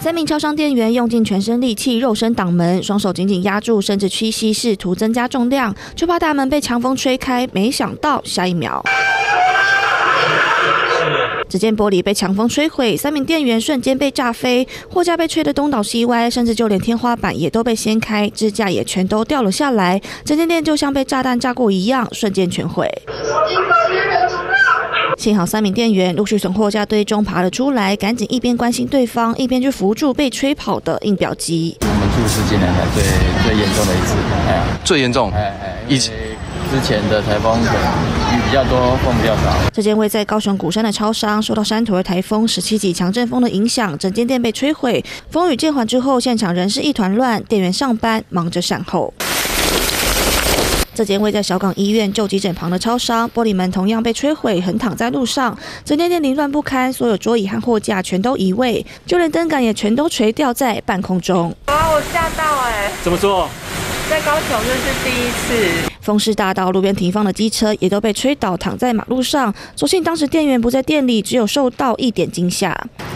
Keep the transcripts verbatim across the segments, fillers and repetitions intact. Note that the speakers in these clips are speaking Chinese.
三名超商店员用尽全身力气，肉身挡门，双手紧紧压住，甚至屈膝，试图增加重量，就怕大门被强风吹开。没想到下一秒，只见玻璃被强风吹毁，三名店员瞬间被炸飞，货架被吹得东倒西歪，甚至就连天花板也都被掀开，支架也全都掉了下来，整间店就像被炸弹炸过一样，瞬间全毁。幸好三名店员陆续从货架堆中爬了出来，赶紧一边关心对方，一边去扶住被吹跑的印表机。 我们出事今年来最最严重的一次，哎呀， 最严重， 哎哎，以之前的台风雨比较多，风比较少。 这间位在高雄鼓山的超商受到山图尔台风十七级强阵风的影响，整间店被摧毁。风雨渐缓之后，现场仍是一团乱，店员上班忙着善后。这间位在小港医院旧急诊旁的超商，玻璃门同样被摧毁，横躺在路上，整间店凌乱不堪，所有桌椅和货架全都移位，就连灯杆也全都垂吊在半空中。 啊，我吓到哎、欸！ 怎么说？ 在高雄这是第一次。 风势大到路边停放的机车也都被吹倒，躺在马路上。所幸当时店员不在店里，只有受到一点惊吓。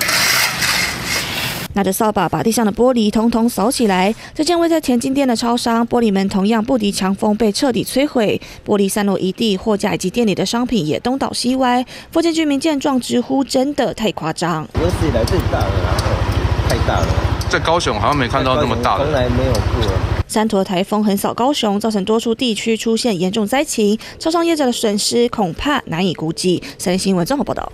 拿着扫把把地上的玻璃统统扫起来。这间位在田径店的超商，玻璃门同样不敌强风，被彻底摧毁，玻璃散落一地，货架以及店里的商品也东倒西歪。附近居民见状直呼：“真的太夸张！” 有史以来最大的，太大了。 在高雄好像没看到那么大的， 从来没有过。 山图尔台风横扫高雄，造成多处地区出现严重灾情，超商业者的损失恐怕难以估计。三立新闻综合报道。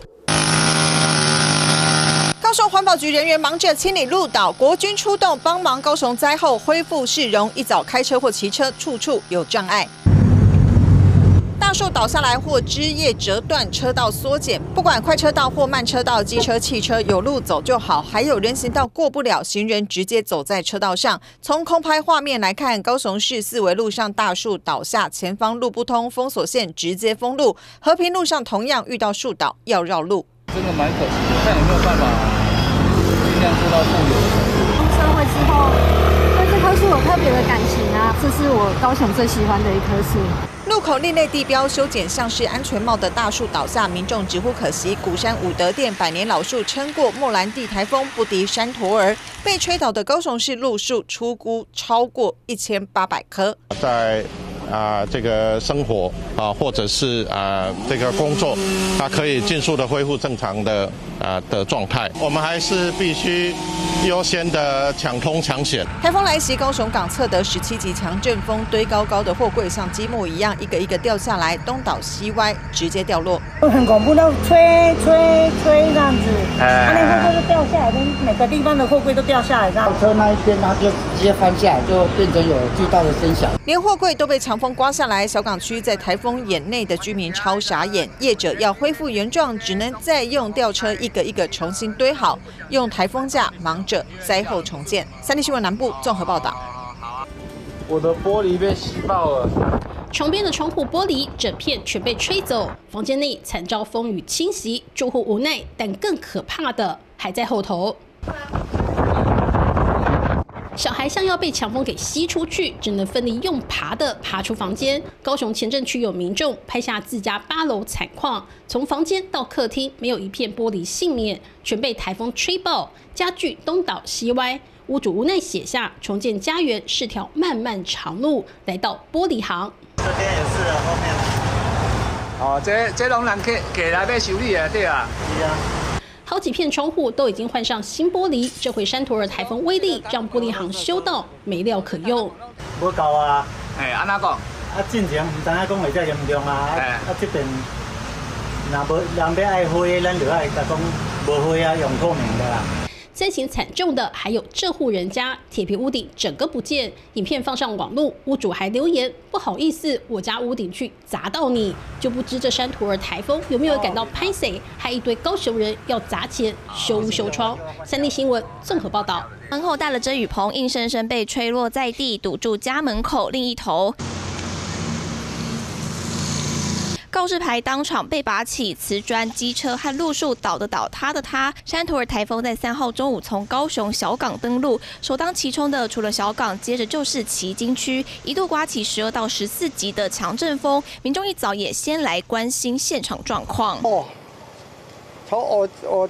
高雄环保局人员忙着清理路岛，国军出动帮忙高雄灾后恢复市容。一早开车或骑车，处处有障碍。大树倒下来或枝叶折断，车道缩减。不管快车道或慢车道，机车、汽车有路走就好。还有人行道过不了，行人直接走在车道上。从空拍画面来看，高雄市四维路上大树倒下，前方路不通，封锁线直接封路。和平路上同样遇到树倒，要绕路。 真的蛮可惜的，看有没有办法尽量做到复原。 出社会之后，对这棵树有特别的感情啊，这是我高雄最喜欢的一棵树。 路口另类地标修剪像是安全帽的大树倒下，民众直呼可惜。鼓山武德殿百年老树撑过莫兰蒂台风，不敌山陀儿。被吹倒的高雄市路树初估超过一千八百棵。 在啊、呃，这个生活啊、呃，或者是啊、呃、这个工作，它可以尽速的恢复正常的啊、呃、的状态。我们还是必须优先的抢通抢险。 台风来袭，高雄港测得十七级强阵风，堆高高的货柜像积木一样，一个一个掉下来，东倒西歪，直接掉落。 很恐怖，都吹吹吹这样子，它那货柜就掉下来，每个地方的货柜都掉下来，这样。 车那一边它就直接翻下来，就变成有巨大的声响。 连货柜都被强风刮下来，小港区在台风眼内的居民超傻眼，业者要恢复原状，只能再用吊车一个一个重新堆好，用台风架忙着灾后重建。三立新闻南部综合报道。 我的玻璃被吸爆了， 床边的窗户玻璃整片全被吹走，房间内惨遭风雨侵袭，住户无奈，但更可怕的还在后头。小孩像要被强风给吸出去，只能奋力用爬的爬出房间。高雄前镇区有民众拍下自家八楼惨况，从房间到客厅没有一片玻璃幸免，全被台风吹爆，家具东倒西歪。屋主无奈写下重建家园是条漫漫长路，来到玻璃行。 这边也是啊，后面。 哦，这这拢人客客来要修理的，对啊。 是啊。 好几片窗户都已经换上新玻璃，这回山陀尔台风威力让玻璃行修到没料可用。 无够啊！ 哎，安怎讲？ 啊，进前唔知影讲会遮严重啊！啊，啊这边若无人要爱灰，咱就爱甲讲无灰啊，用透明的啦。 灾情惨重的还有这户人家，铁皮屋顶整个不见。影片放上网路，屋主还留言：“不好意思，我家屋顶去砸到你。”就不知这山图尔台风有没有感到拍谁，还一堆高雄人要砸钱修屋修窗。三立新闻综合报道。 门口带了遮雨棚，硬生生被吹落在地，堵住家门口另一头。告示牌当场被拔起，瓷砖、机车和路树倒的倒，塌的塌。山图尔台风在三号中午从高雄小港登陆，首当其冲的除了小港，接着就是旗津区，一度刮起十二到十四级的强阵风。民众一早也先来关心现场状况。 哦，从我我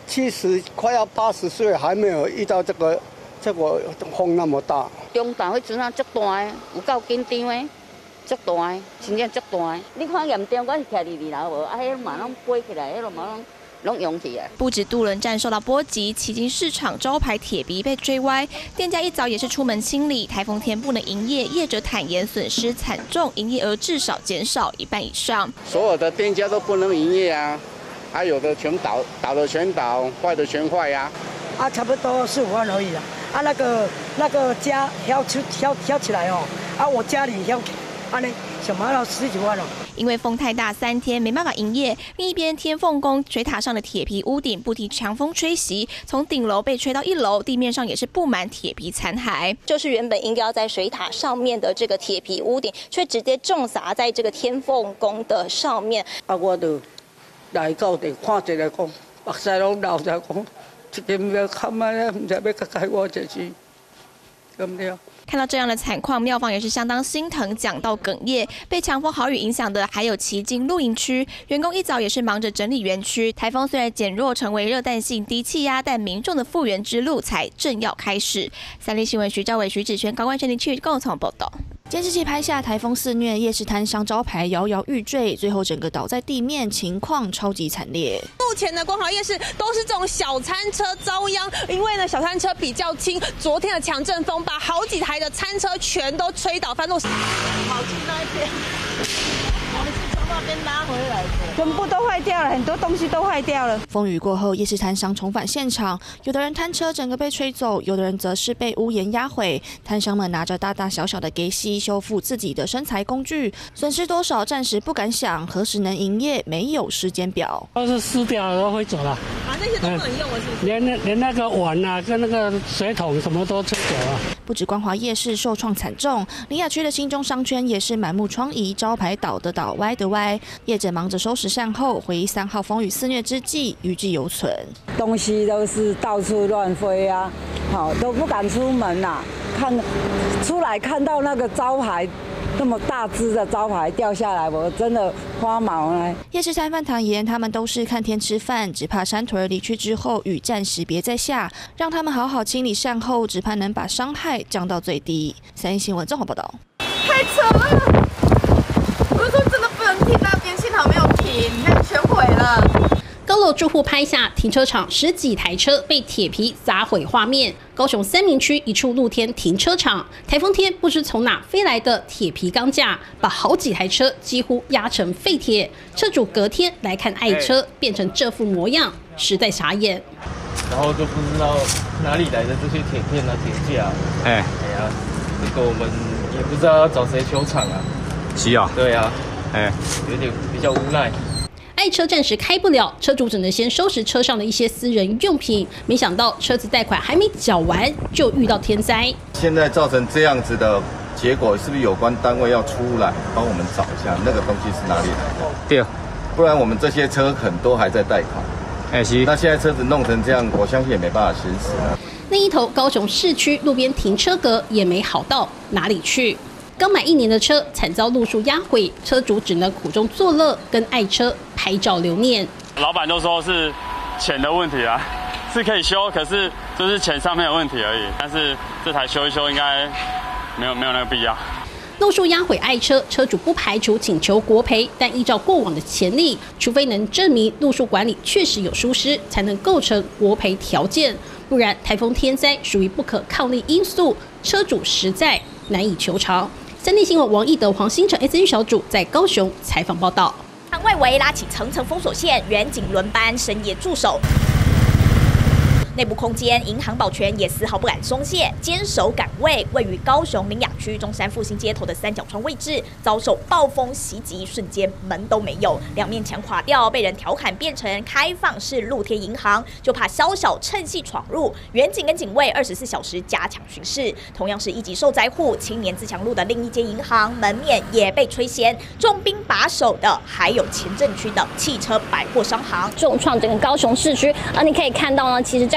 七十快要八十岁，还没有遇到这个这个风那么大。 中岛迄阵啊，足大诶，有够紧张诶，足大诶，真正足大诶。你看严重，我是徛伫二楼无，啊，迄嘛拢飞起来，迄嘛拢。 不止渡轮站受到波及，旗津市场招牌铁皮被追歪，店家一早也是出门清理。台风天不能营业，业者坦言损失惨重，营业额至少减少一半以上。 所有的店家都不能营业啊，还有的全倒，倒的全倒，坏的全坏呀、啊。啊，差不多四五万而已啊。啊，那个那个家挑出挑挑起来哦，啊，我家里挑，啊呢，想买到十几万了。 因为风太大，三天没办法营业。另一边，天凤宫水塔上的铁皮屋顶不敌强风吹袭，从顶楼被吹到一楼，地面上也是布满铁皮残骸。就是原本应该要在水塔上面的这个铁皮屋顶，却直接重砸在这个天凤宫的上面。 啊，我就来到地看一下，讲目屎拢流出来，讲这间庙看卖咧，唔知要甲开我这是，对不对？ 看到这样的惨况，庙方也是相当心疼，讲到哽咽。被强风豪雨影响的还有旗津露营区，员工一早也是忙着整理园区。台风虽然减弱，成为热带性低气压，但民众的复原之路才正要开始。三立新闻徐兆伟、徐子轩、高冠全林区共同报道。 监视器拍下台风肆虐，夜市摊商招牌摇摇欲坠，最后整个倒在地面，情况超级惨烈。 目前的光华夜市都是这种小餐车遭殃，因为呢小餐车比较轻，昨天的强阵风把好几台的餐车全都吹倒翻落。好轻那一边，我们是从那边拉回来的，全部都坏掉了，很多东西都坏掉了。 风雨过后，夜市摊商重返现场，有的人摊车整个被吹走，有的人则是被屋檐压毁。摊商们拿着大大小小的给息修复自己的生财工具，损失多少暂时不敢想，何时能营业没有时间表。 都是湿掉了都会走了， 啊，那些都不能用了，是不是？ 连那连那个碗啊，跟那个水桶什么都吹走了。 不止光华夜市受创惨重，林雅区的新中商圈也是满目疮痍，招牌倒的倒，歪的歪。业者忙着收拾善后，回忆三号风雨肆虐之际，余悸犹存。 东西都是到处乱飞啊，好都不敢出门呐、啊。看出来看到那个招牌。 那么大只的招牌掉下来，我真的花毛了。 夜市摊贩坦言，他们都是看天吃饭，只怕山腿儿离去之后，雨暂时别再下，让他们好好清理善后，只怕能把伤害降到最低。三立新闻综合报道。 太扯了！我说真的不能停那边，幸好没有停，你看全毁了。 高楼住户拍下停车场十几台车被铁皮砸毁画面。高雄三民区一处露天停车场，台风天不知从哪飞来的铁皮钢架，把好几台车几乎压成废铁。车主隔天来看爱车，变成这副模样，实在傻眼。 然后就不知道哪里来的这些铁片啊、铁架。哎，哎呀，这个我们也不知道要找谁修厂啊。 是啊。 对啊。哎，有点比较无奈。 爱车暂时开不了，车主只能先收拾车上的一些私人用品。没想到车子贷款还没缴完，就遇到天灾。 现在造成这样子的结果，是不是有关单位要出来帮我们找一下那个东西是哪里来的？ 对， 不然我们这些车很多还在贷款。哎，是。那现在车子弄成这样，我相信也没办法行驶了。 另一头高雄市区路边停车格也没好到哪里去。 刚买一年的车，惨遭路树压毁，车主只能苦中作乐，跟爱车拍照留念。 老板都说是钱的问题啊，是可以修，可是就是钱上面的问题而已。但是这台修一修，应该没有没有那个必要。 路树压毁爱车，车主不排除请求国赔，但依照过往的前例，除非能证明路树管理确实有疏失，才能构成国赔条件。不然，台风天灾属于不可抗力因素，车主实在难以求偿。 三立新闻王义德、黄新成 S N 小组在高雄采访报道。 外围拉起层层封锁线，远警轮班深夜驻守。 内部空间，银行保全也丝毫不敢松懈，坚守岗位。位于高雄苓雅区中山复兴街头的三角窗位置，遭受暴风袭击，瞬间门都没有，两面墙垮掉，被人调侃变成开放式露天银行，就怕宵小趁隙闯入。远警跟警卫二十四小时加强巡视。同样是一级受灾户，青年自强路的另一间银行门面也被吹掀，重兵把守的还有前镇区的汽车百货商行， 重创整个高雄市区。而你可以看到呢，其实在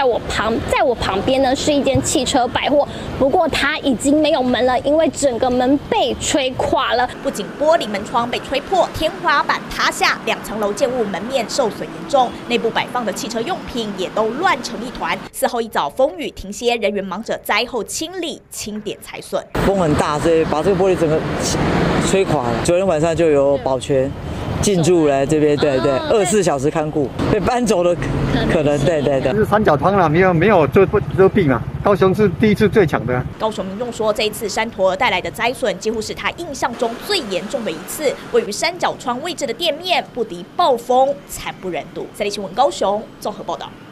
我旁，在我旁边呢是一间汽车百货，不过它已经没有门了，因为整个门被吹垮了。 不仅玻璃门窗被吹破，天花板塌下，两层楼建物门面受损严重，内部摆放的汽车用品也都乱成一团。四号一早风雨停歇，人员忙着灾后清理清点财损。 风很大，所以把这个玻璃整个吹垮了。昨天晚上就有保全进驻来这边，对对，二十四小时看顾，被搬走的可能，对对对。 是三角窗了，没有没有遮遮蔽嘛。高雄是第一次最强的。 高雄民众说，这一次山陀带来的灾损，几乎是他印象中最严重的一次。位于三角窗位置的店面，不敌暴风，惨不忍睹。三立新闻高雄综合报道。